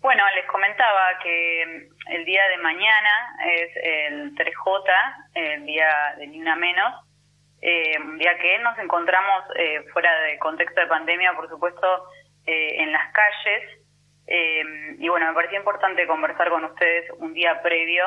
Bueno, les comentaba que el día de mañana es el 3J, el día de Ni Una Menos, un día que nos encontramos fuera de contexto de pandemia, por supuesto, en las calles. Y bueno, me parecía importante conversar con ustedes un día previo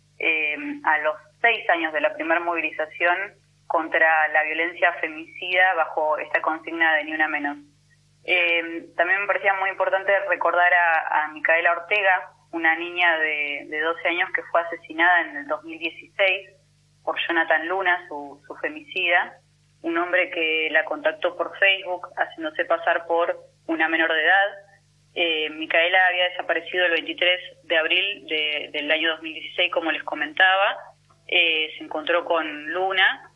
a los 6 años de la primera movilización contra la violencia femicida bajo esta consigna de Ni Una Menos. También me parecía muy importante recordar a Micaela Ortega, una niña de 12 años que fue asesinada en el 2016 por Jonathan Luna, su femicida, un hombre que la contactó por Facebook haciéndose pasar por una menor de edad. Micaela había desaparecido el 23 de abril del año 2016, como les comentaba. Se encontró con Luna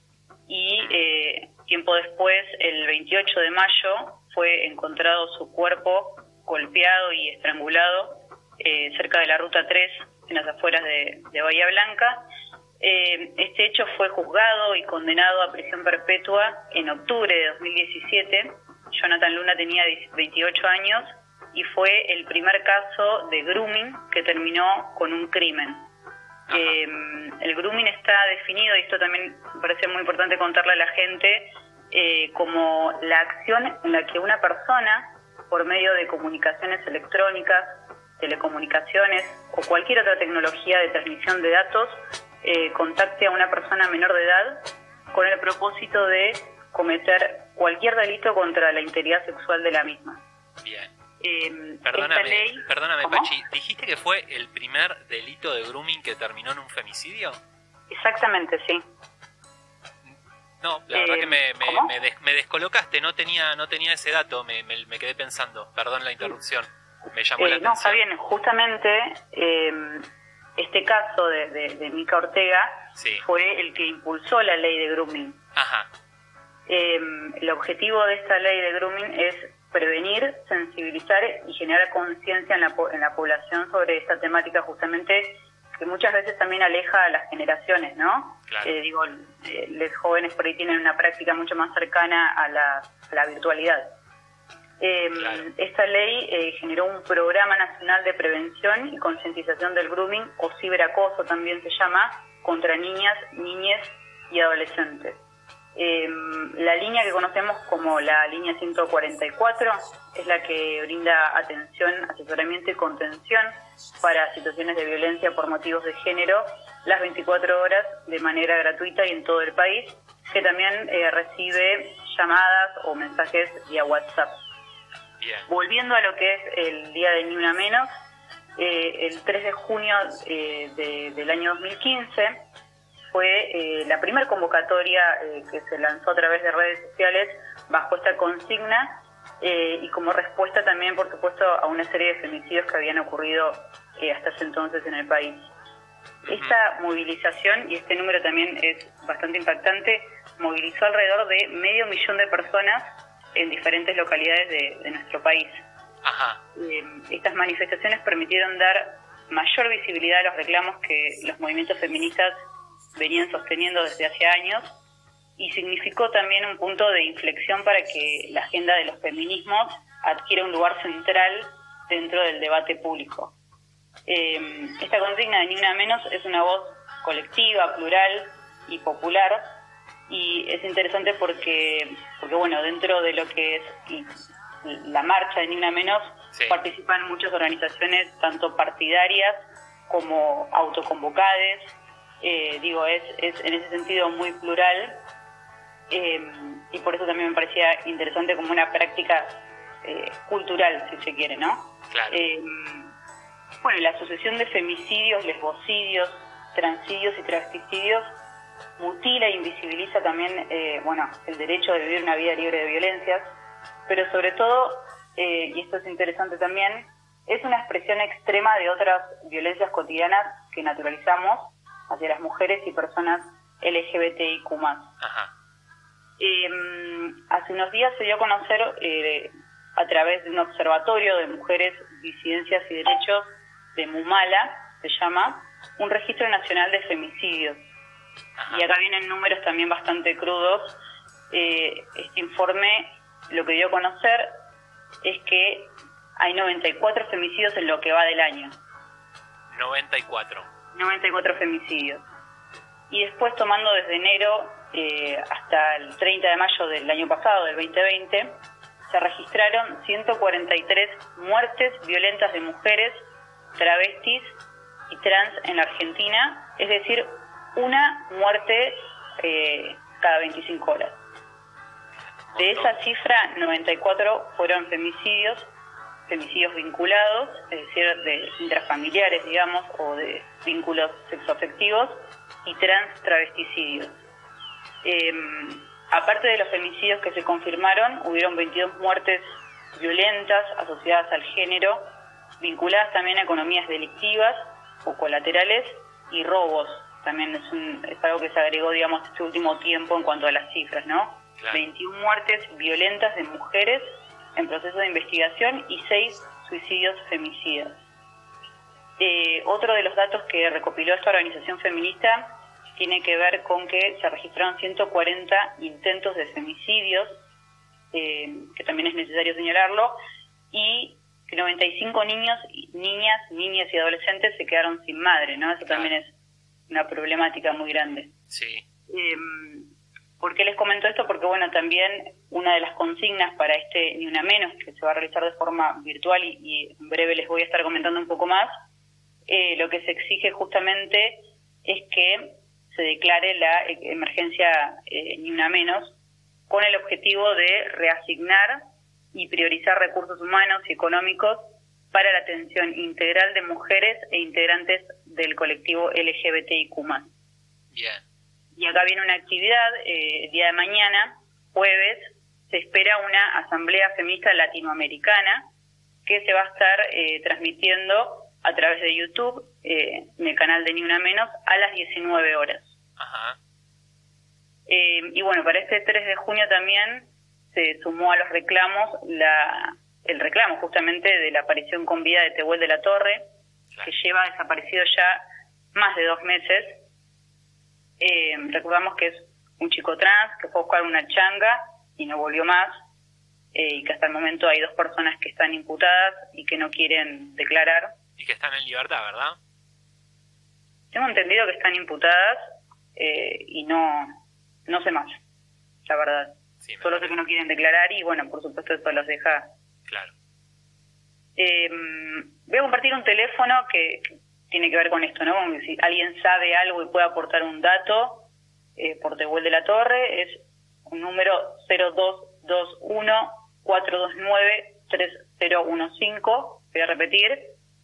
y tiempo después, el 28 de mayo, fue encontrado su cuerpo golpeado y estrangulado cerca de la Ruta 3, en las afueras de Bahía Blanca. Este hecho fue juzgado y condenado a prisión perpetua en octubre de 2017. Jonathan Luna tenía 28 años y fue el primer caso de grooming que terminó con un crimen. El grooming está definido, y esto también me parece muy importante contarle a la gente, como la acción en la que una persona, por medio de comunicaciones electrónicas, telecomunicaciones o cualquier otra tecnología de transmisión de datos, contacte a una persona menor de edad con el propósito de cometer cualquier delito contra la integridad sexual de la misma. Bien. Perdóname, Pachi, ¿dijiste que fue el primer delito de grooming que terminó en un femicidio? Exactamente, sí. No, la verdad que me descolocaste, no tenía ese dato, me quedé pensando, perdón la interrupción, me llamó la atención. No, está bien, justamente este caso de Mica Ortega fue el que impulsó la ley de grooming. Ajá. El objetivo de esta ley de grooming es prevenir, sensibilizar y generar conciencia en la población sobre esta temática, justamente, que muchas veces también aleja a las generaciones, ¿no? Claro. Los jóvenes por ahí tienen una práctica mucho más cercana a la virtualidad. Claro. Esta ley generó un programa nacional de prevención y concientización del grooming, o ciberacoso también se llama, contra niñas, niñes y adolescentes. La línea que conocemos como la línea 144 es la que brinda atención, asesoramiento y contención para situaciones de violencia por motivos de género las 24 horas de manera gratuita y en todo el país, que también recibe llamadas o mensajes vía WhatsApp. Bien. Volviendo a lo que es el día de Ni Una Menos, el 3 de junio del año 2015 fue la primera convocatoria que se lanzó a través de redes sociales bajo esta consigna, y como respuesta también, por supuesto, a una serie de femicidios que habían ocurrido hasta ese entonces en el país. Esta movilización, y este número también es bastante impactante, movilizó alrededor de 500.000 de personas en diferentes localidades de nuestro país. Ajá. Estas manifestaciones permitieron dar mayor visibilidad a los reclamos que los movimientos feministas venían sosteniendo desde hace años, y significó también un punto de inflexión para que la agenda de los feminismos adquiera un lugar central dentro del debate público. Esta consigna de Ni Una Menos es una voz colectiva, plural y popular, y es interesante porque bueno, dentro de lo que es la marcha de Ni Una Menos, participan muchas organizaciones, tanto partidarias como autoconvocadas. Es en ese sentido muy plural, y por eso también me parecía interesante como una práctica cultural, si se quiere, ¿no? Claro. Bueno, la Asociación de Femicidios, Lesbocidios, Transicidios y Travesticidios mutila e invisibiliza también el derecho de vivir una vida libre de violencias, pero sobre todo, y esto es interesante también, es una expresión extrema de otras violencias cotidianas que naturalizamos hacia las mujeres y personas LGBTIQ+. Ajá. Hace unos días se dio a conocer, a través de un observatorio de mujeres, disidencias y derechos de Mumala, se llama, un registro nacional de femicidios. Ajá. Y acá vienen números también bastante crudos. Este informe lo que dio a conocer es que hay 94 femicidios en lo que va del año. 94 femicidios. Y después, tomando desde enero hasta el 30 de mayo del año pasado, del 2020, se registraron 143 muertes violentas de mujeres, travestis y trans en la Argentina, es decir, una muerte cada 25 horas. De esa cifra, 94 fueron femicidios vinculados, es decir, de intrafamiliares, digamos, o de vínculos sexoafectivos, y travesticidios. Aparte de los femicidios que se confirmaron, hubieron 22 muertes violentas asociadas al género, vinculadas también a economías delictivas o colaterales, y robos. También es algo que se agregó, digamos, este último tiempo en cuanto a las cifras, ¿no? Claro. 21 muertes violentas de mujeres en proceso de investigación y 6 suicidios femicidas. Otro de los datos que recopiló esta organización feminista tiene que ver con que se registraron 140 intentos de femicidios, que también es necesario señalarlo, y que 95 niñas y adolescentes se quedaron sin madre, ¿no? Eso también es una problemática muy grande. Sí. ¿Por qué les comento esto? Porque, bueno, también una de las consignas para este Ni Una Menos, que se va a realizar de forma virtual y en breve les voy a estar comentando un poco más, lo que se exige justamente es que se declare la emergencia Ni Una Menos con el objetivo de reasignar y priorizar recursos humanos y económicos para la atención integral de mujeres e integrantes del colectivo LGBTIQ+. Bien. Y acá viene una actividad, el día de mañana, jueves, se espera una asamblea feminista latinoamericana que se va a estar transmitiendo a través de YouTube, en el canal de Ni Una Menos, a las 19 horas. Ajá. Y bueno, para este 3 de junio también se sumó a los reclamos el reclamo justamente de la aparición con vida de Tehuel de la Torre, claro, que lleva desaparecido ya más de 2 meses. Recordamos que es un chico trans que fue a buscar una changa y no volvió más, y que hasta el momento hay 2 personas que están imputadas y que no quieren declarar. Y que están en libertad, ¿verdad? Tengo entendido que están imputadas y no sé más, la verdad. Sí, solo sé que no quieren declarar y, bueno, por supuesto eso los deja. Claro. Voy a compartir un teléfono que tiene que ver con esto, ¿no? Como si alguien sabe algo y puede aportar un dato por Tehuel de la Torre, es un número 0221-429-3015. Voy a repetir,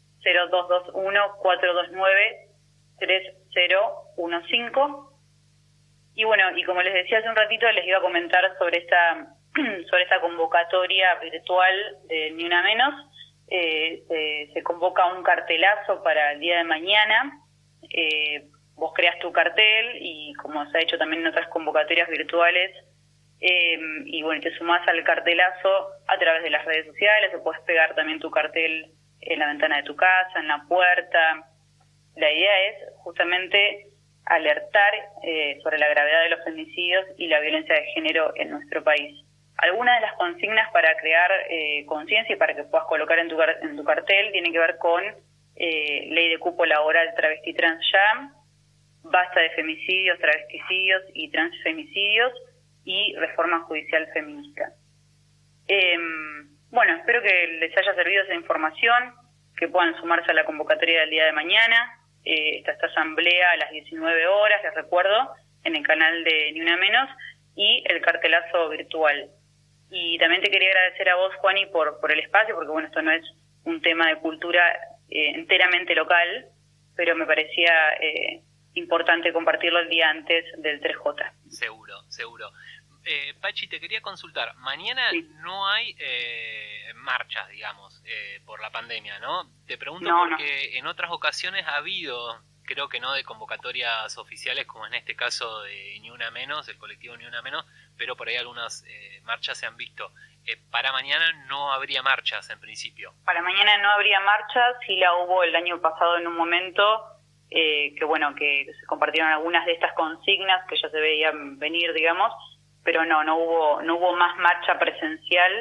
0221-429-3015. Y bueno, y como les decía hace un ratito, les iba a comentar sobre esta convocatoria virtual de Ni Una Menos. Se convoca un cartelazo para el día de mañana. Vos creas tu cartel y, como se ha hecho también en otras convocatorias virtuales, y bueno, te sumás al cartelazo a través de las redes sociales, o puedes pegar también tu cartel en la ventana de tu casa, en la puerta. La idea es justamente alertar sobre la gravedad de los femicidios y la violencia de género en nuestro país. Algunas de las consignas para crear conciencia y para que puedas colocar en tu cartel tienen que ver con ley de cupo laboral travesti trans ya, basta de femicidios, travesticidios y transfemicidios, y reforma judicial feminista. Bueno, espero que les haya servido esa información, que puedan sumarse a la convocatoria del día de mañana. Esta asamblea a las 19 horas, les recuerdo, en el canal de Ni Una Menos, y el cartelazo virtual. Y también te quería agradecer a vos, Juani, por el espacio, porque bueno, esto no es un tema de cultura enteramente local, pero me parecía importante compartirlo el día antes del 3J. Seguro. Pachi, te quería consultar. Mañana sí, no hay marchas, digamos, por la pandemia, ¿no? Te pregunto porque en otras ocasiones ha habido, creo que no de convocatorias oficiales, como en este caso de Ni Una Menos, el colectivo Ni Una Menos, pero por ahí algunas marchas se han visto. Para mañana no habría marchas, en principio. Para mañana no habría marchas, sí la hubo el año pasado en un momento, que bueno, que se compartieron algunas de estas consignas que ya se veían venir, digamos, pero no hubo más marcha presencial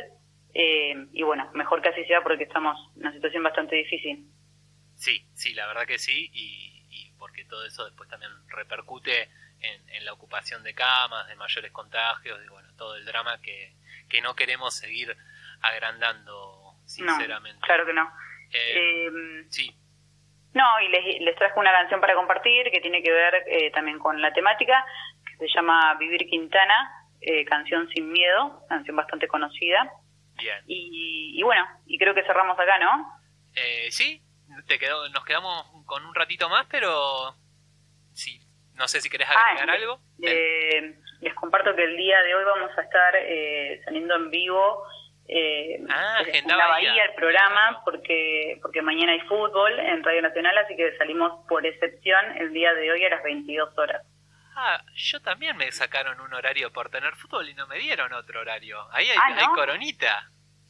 y bueno, mejor que así sea porque estamos en una situación bastante difícil. Sí, la verdad que sí, y porque todo eso después también repercute en la ocupación de camas, de mayores contagios, y bueno, todo el drama que no queremos seguir agrandando, sinceramente. No, claro que no. Sí. No, y les trajo una canción para compartir que tiene que ver también con la temática, que se llama Vivir Quintana, Canción Sin Miedo, canción bastante conocida. Bien. Y bueno, y creo que cerramos acá, ¿no? Sí, nos quedamos con un ratito más, pero sí, no sé si querés agregar algo. Les comparto que el día de hoy vamos a estar saliendo en vivo en la Bahía, el programa, porque mañana hay fútbol en Radio Nacional, así que salimos por excepción el día de hoy a las 22 horas. Yo también me sacaron un horario por tener fútbol y no me dieron otro horario. Ahí hay coronita.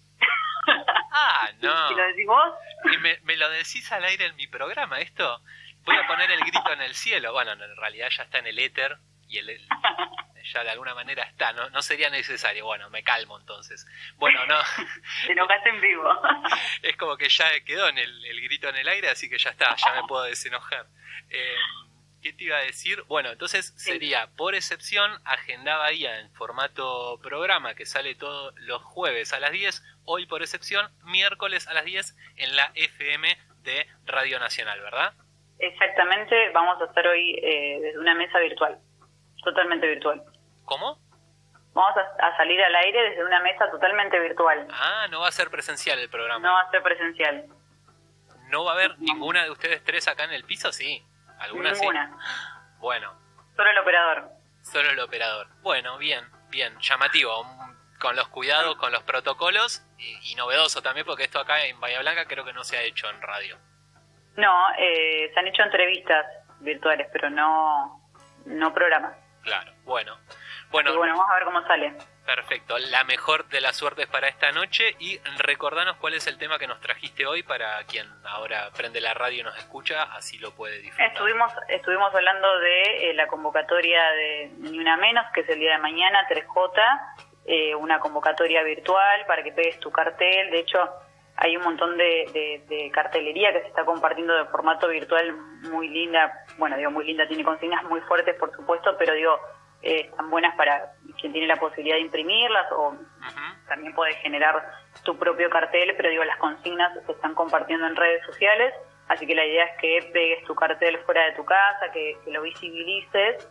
No. ¿Y lo decís vos? Y me lo decís al aire en mi programa, esto. Voy a poner el grito en el cielo. Bueno, en realidad ya está en el éter y ya de alguna manera está. No sería necesario. Bueno, me calmo entonces. Bueno, no. Te enojaste en vivo. Es como que ya quedó en el grito en el aire, así que ya está, ya me puedo desenojar. ¿Qué te iba a decir? Bueno, entonces sería, por excepción, Agenda Bahía en formato programa, que sale todos los jueves a las 10, hoy por excepción, miércoles a las 10 en la FM de Radio Nacional, ¿verdad? Exactamente, vamos a estar hoy desde una mesa virtual, totalmente virtual. ¿Cómo? Vamos a salir al aire desde una mesa totalmente virtual. No va a ser presencial el programa. No va a ser presencial. ¿No va a haber ninguna de ustedes tres acá en el piso? Sí. ¿Alguna? Ninguna. Sí. Bueno. Solo el operador. Solo el operador. Bueno, bien, llamativo, con los cuidados, con los protocolos y novedoso también, porque esto acá en Bahía Blanca creo que no se ha hecho en radio. No, se han hecho entrevistas virtuales, pero no programas. Claro, bueno, vamos a ver cómo sale. Perfecto, la mejor de las suertes para esta noche y recordanos cuál es el tema que nos trajiste hoy para quien ahora prende la radio y nos escucha, así lo puede disfrutar. Estuvimos hablando de la convocatoria de Ni Una Menos, que es el día de mañana, 3J, una convocatoria virtual para que pegues tu cartel. De hecho, hay un montón de cartelería que se está compartiendo de formato virtual muy linda. Bueno, digo muy linda, tiene consignas muy fuertes, por supuesto, pero digo, están buenas para quien tiene la posibilidad de imprimirlas o también puedes generar tu propio cartel, pero digo, las consignas se están compartiendo en redes sociales, así que la idea es que pegues tu cartel fuera de tu casa, que lo visibilices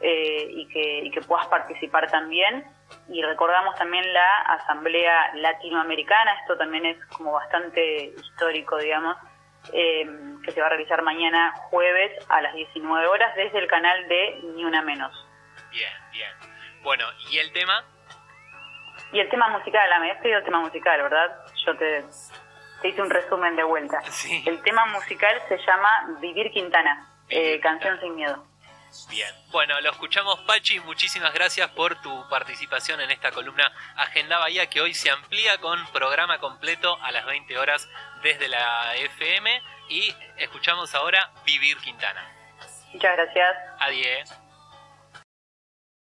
y que puedas participar también. Y recordamos también la Asamblea Latinoamericana, esto también es como bastante histórico, digamos, que se va a realizar mañana jueves a las 19 horas desde el canal de Ni Una Menos. Bien. Bueno, ¿y el tema? Y el tema musical, me habías pedido el tema musical, ¿verdad? Yo te hice un resumen de vuelta. Sí. El tema musical se llama Vivir Quintana, Canción Sin Miedo. Bien, bueno, lo escuchamos, Pachi, muchísimas gracias por tu participación en esta columna Agenda Bahía, que hoy se amplía con programa completo a las 20 horas desde la FM, y escuchamos ahora Vivir Quintana. Muchas gracias. Adiós.